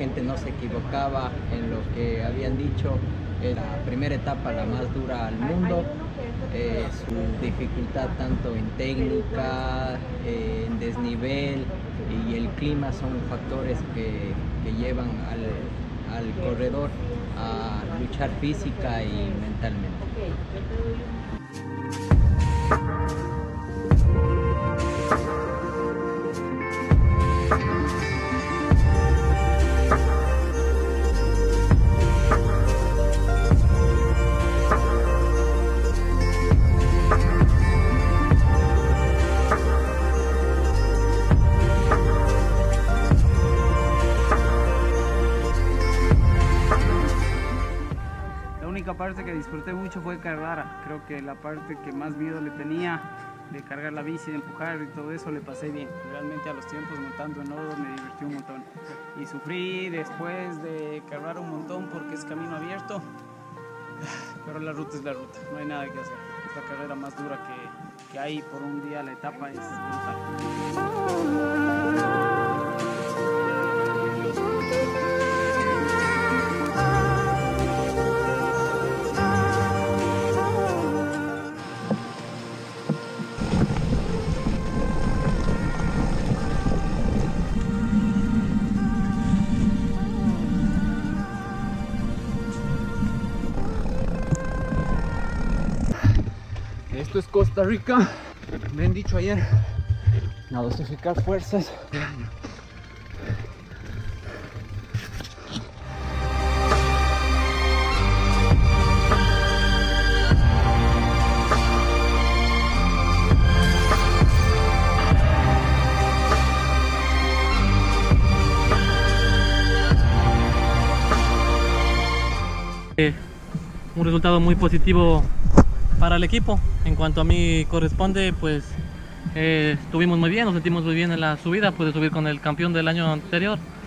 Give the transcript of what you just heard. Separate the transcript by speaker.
Speaker 1: gente no se equivocaba en lo que habían dicho. La primera etapa la más dura al mundo, su dificultad tanto en técnica, en desnivel y el clima son factores que llevan al corredor a luchar física y mentalmente.
Speaker 2: La única parte que disfruté mucho fue cargar. Creo que la parte que más miedo le tenía de cargar la bici, de empujar y todo eso, le pasé bien. Realmente a los tiempos montando en lodo me divertí un montón. Y sufrí después de cargar un montón porque es camino abierto. Pero la ruta es la ruta, no hay nada que hacer. Es la carrera más dura que hay por un día. La etapa es brutal.
Speaker 3: Esto es Costa Rica, me han dicho ayer, a dosificar fuerzas.
Speaker 4: Un resultado muy positivo para el equipo. En cuanto a mí corresponde, pues estuvimos muy bien, nos sentimos muy bien en la subida, pude subir con el campeón del año anterior.